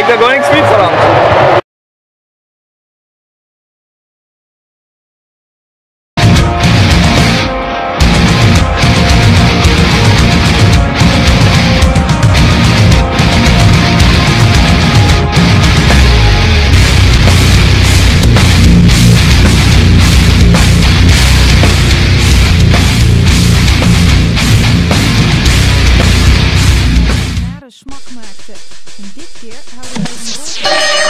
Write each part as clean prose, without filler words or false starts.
ik daar gewoon niks Zwitserland. Smak maakte. En dit keer houden wij een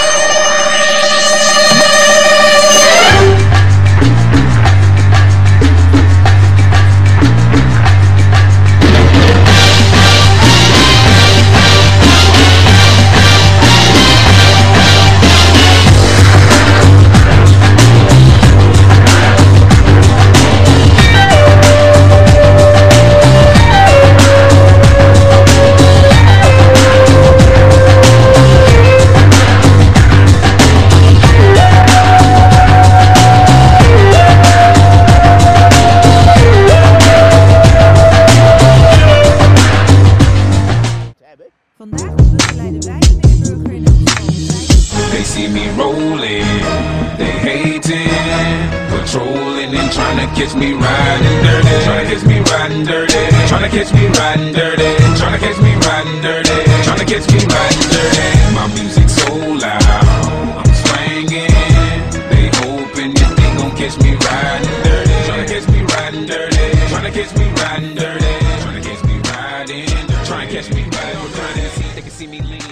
Vandaag begeleiden wij de burger in Amsterdam. They see me rolling, they hating, patrolling and trying to catch me riding dirty, trying to catch me riding dirty, trying to catch me riding dirty, trying to catch me riding dirty, trying to catch me riding dirty. My music's so loud, I'm swinging. They hoping that they gon' catch me riding dirty, trying to catch me riding dirty, trying to catch me riding dirty, trying to catch me riding dirty, trying to catch me riding dirty. They can see me lean.